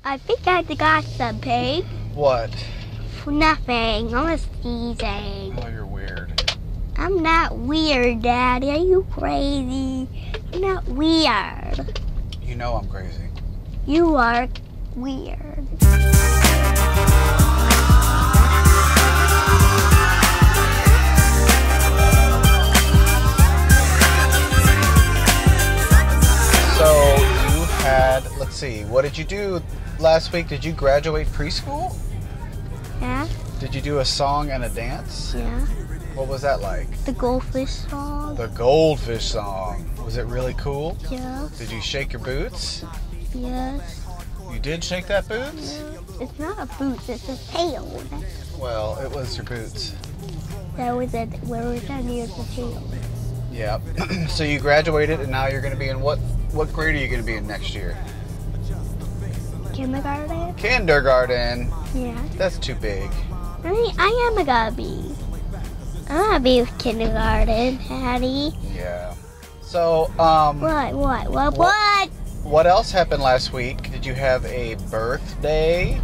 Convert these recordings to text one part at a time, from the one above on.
I think I got something. What? Nothing. I'm just teasing. Oh, you're weird. I'm not weird, Daddy. Are you crazy? I'm not weird. You know I'm crazy. You are weird. So you had, let's see, what did you do last week? Did you graduate preschool? Yeah? Did you do a song and a dance? Yeah. What was that like? The goldfish song? The goldfish song. Was it really cool? Yeah. Did you shake your boots? Yes. You did shake that boots? It's not a boot, it's a tail. Well, it was your boots. That was it. Where was that near the tail? Yep. So you graduated and now you're going to be in what grade are you going to be in next year? Kindergarten? Kindergarten. Yeah. That's too big. I am gonna be. I'm gonna be with kindergarten, Daddy. Yeah. So, What? what else happened last week? Did you have a birthday?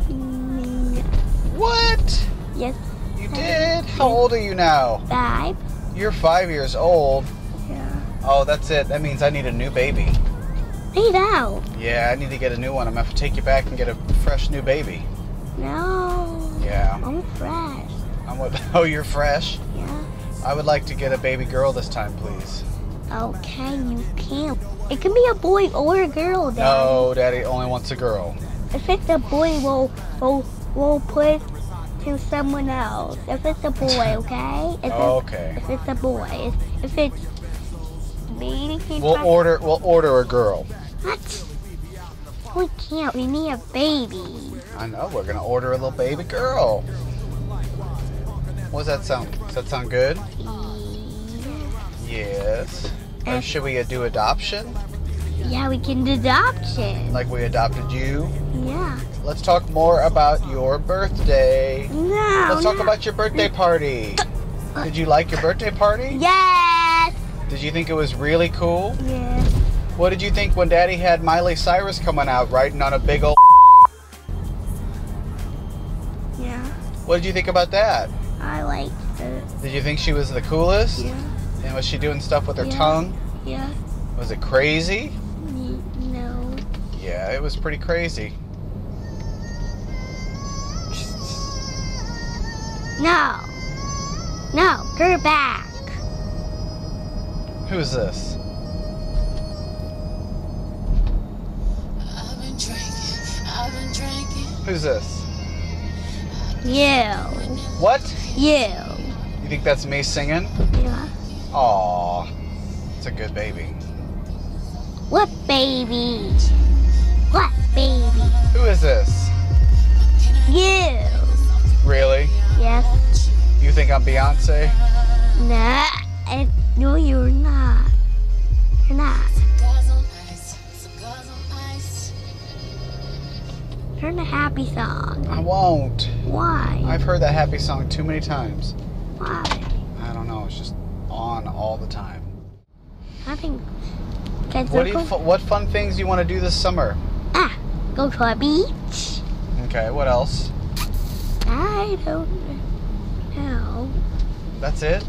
What? Yes. You did? How old are you now? 5. You're 5 years old. Yeah. Oh, that's it. That means I need a new baby. Hey, now. Yeah, I need to get a new one. I'm going to have to take you back and get a fresh new baby. No. Yeah. I'm fresh. Oh, you're fresh? Yeah. I would like to get a baby girl this time, please. Okay, you can. It can be a boy or a girl, Daddy. No, Daddy only wants a girl. If it's a boy, we'll put to someone else. If it's a boy, okay? Okay. If it's a boy, if it's me, We'll order a girl. What? We can't. We need a baby. I know. We're gonna order a little baby girl. What does that sound? Does that sound good? Yes. Or should we do adoption? Yeah, we can do adoption. Like we adopted you? Yeah. Let's talk more about your birthday. No. Let's talk about your birthday party. Did you like your birthday party? Yes. Did you think it was really cool? Yes. What did you think when Daddy had Miley Cyrus coming out riding on a big old... Yeah. What did you think about that? I liked it. Did you think she was the coolest? Yeah. And was she doing stuff with her tongue? Yeah. Was it crazy? No. Yeah, it was pretty crazy. No. No. Go back. Who's this? I've been drinking. Who's this? You. What? You. You think that's me singing? Yeah. Aw, it's a good baby. What baby? What baby? Who is this? You. Really? Yes. You think I'm Beyonce? Nah. No, you're not. You're not. Cigars on ice. Cigars on ice. Turn the happy song. I won't. Why? I've heard that happy song too many times. Why? I don't know, it's just on all the time. I think. What fun things do you want to do this summer? Go to a beach. Okay, what else? I don't know. That's it?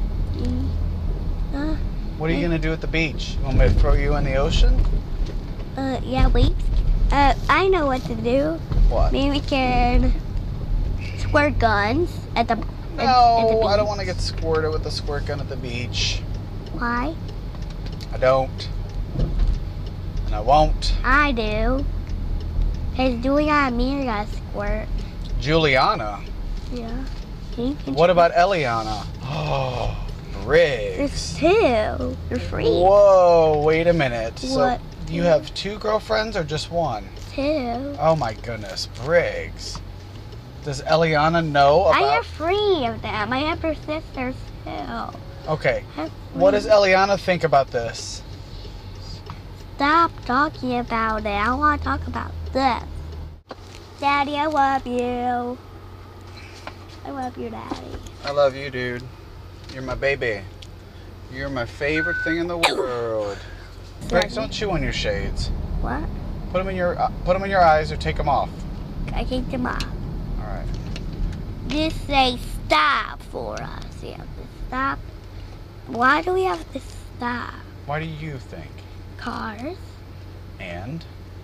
What are you going to do at the beach? You want me to throw you in the ocean? Yeah, wait. I know what to do. What? Maybe we can squirt guns at the at the No, beach. I don't want to get squirted with a squirt gun at the beach. Why? I don't. And I won't. I do. Cause Juliana and me got squirt. Juliana? Yeah. What about Eliana? Oh, Briggs. There's 2. They're free. Whoa, wait a minute. What? So you have 2 girlfriends or just 1? 2. Oh my goodness, Briggs. Does Eliana know about... I have 3 of them. I have her sisters too. Okay, what does Eliana think about this? Stop talking about it. I want to talk about this. Daddy, I love you. I love you, Daddy. I love you, dude. You're my baby. You're my favorite thing in the world. Briggs, don't chew on your shades. What? Put them in your eyes or take them off. I take them off. All right. This say stop for us. We have to stop. Why do we have to stop? Why do you think? Cars And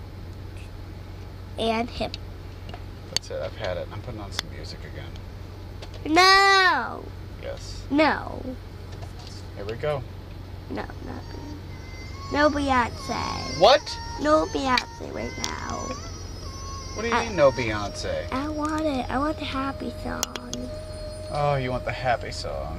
him. that's it. I've had it. I'm putting on some music again. No. Yes. No. Here we go. No, no Beyonce. What? No Beyonce right now. What do you mean no Beyonce? I want it. I want the happy song. Oh, you want the happy song.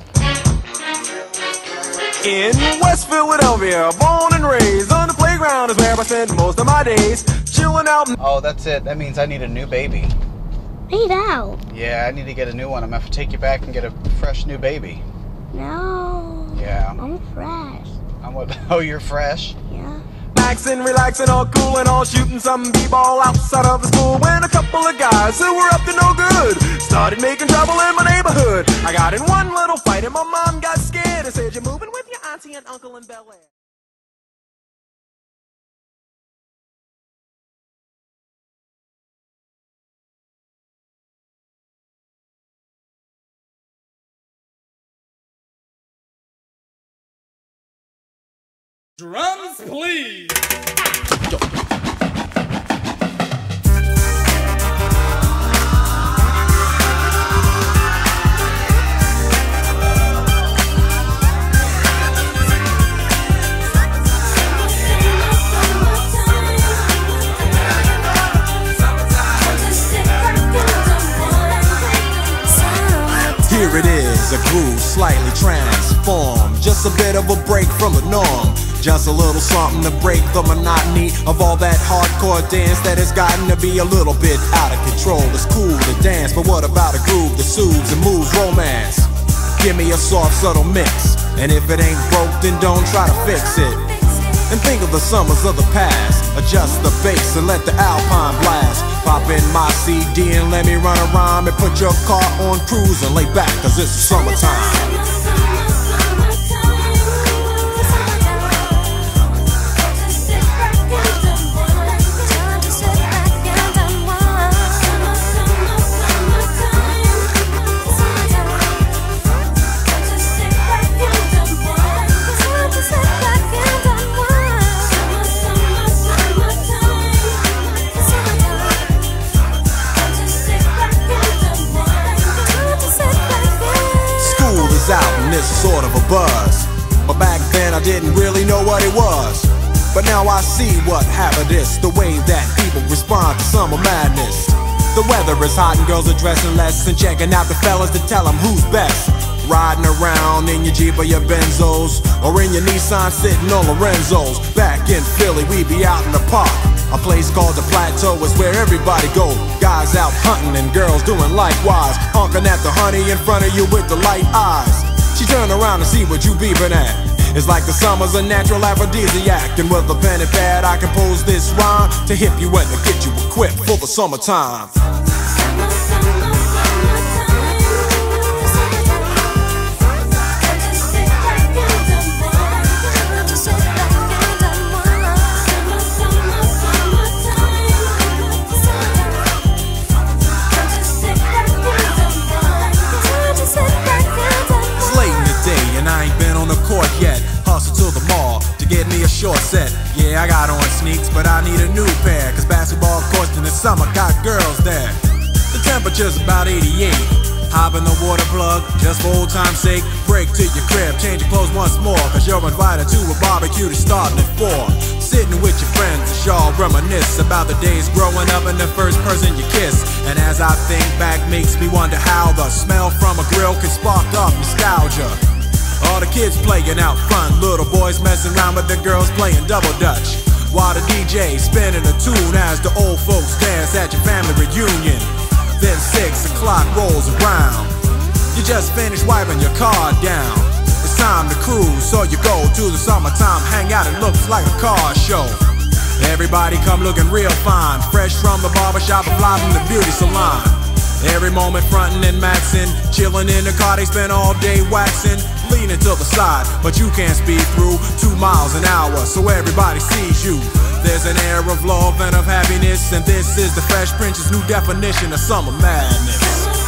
In West Philadelphia, born and raised on the playground is where I spend most of my days, chilling out. Oh, that's it. That means I need a new baby. Hey now. Yeah, I need to get a new one. I'm gonna have to take you back and get a fresh new baby. No. Yeah. I'm fresh. Oh, you're fresh? Yeah. Maxing, relaxing, all cool and all shooting some b-ball outside of the school when a couple of guys who were up to no good started making trouble in my neighborhood. I got in one little fight and my mom got scared and said, "You're moving with your auntie and uncle in Bel Air." Drums, please. Here it is, a groove slightly transformed, just a bit of a break from the norm. Just a little something to break the monotony of all that hardcore dance that has gotten to be a little bit out of control. It's cool to dance, but what about a groove that soothes and moves romance? Give me a soft, subtle mix, and if it ain't broke, then don't try to fix it. And think of the summers of the past. Adjust the bass and let the Alpine blast. Pop in my CD and let me run a rhyme and put your car on cruise and lay back, cause it's summertime. Out and it's sort of a buzz, but back then I didn't really know what it was. But now I see what happened is the way that people respond to summer madness. The weather is hot and girls are dressing less and checking out the fellas to tell them who's best. Riding around in your Jeep or your Benzos, or in your Nissan sitting on Lorenzo's. Back in Philly we be out in the park. A place called the Plateau is where everybody go. Guys out hunting and girls doing likewise, honking at the honey in front of you with the light eyes. She turn around and see what you beeping at. It's like the summer's a natural aphrodisiac, and with a pen and pad I compose this rhyme to hip you and to get you equipped for the summertime. Short set, yeah, I got on sneaks, but I need a new pair, cause basketball courts in the summer got girls there. The temperature's about 88. Hop in the water plug, just for old time's sake. Break to your crib, change your clothes once more, cause you're invited to a barbecue that's starting at 4. Sitting with your friends and y'all reminisce about the days growing up and the first person you kiss. And as I think back, makes me wonder how the smell from a grill can spark up nostalgia. All the kids playing out front, little boys messing around with the girls playing double dutch, while the DJ spinning a tune as the old folks dance at your family reunion. Then 6 o'clock rolls around, you just finished wiping your car down. It's time to cruise, so you go to the summertime hangout. It looks like a car show. Everybody come looking real fine, fresh from the barbershop or fly from the beauty salon. Every moment frontin' and maxin', chillin' in the car, they spend all day waxin', leaning to the side, but you can't speed through 2 miles an hour, so everybody sees you. There's an air of love and of happiness, and this is the Fresh Prince's new definition of summer madness.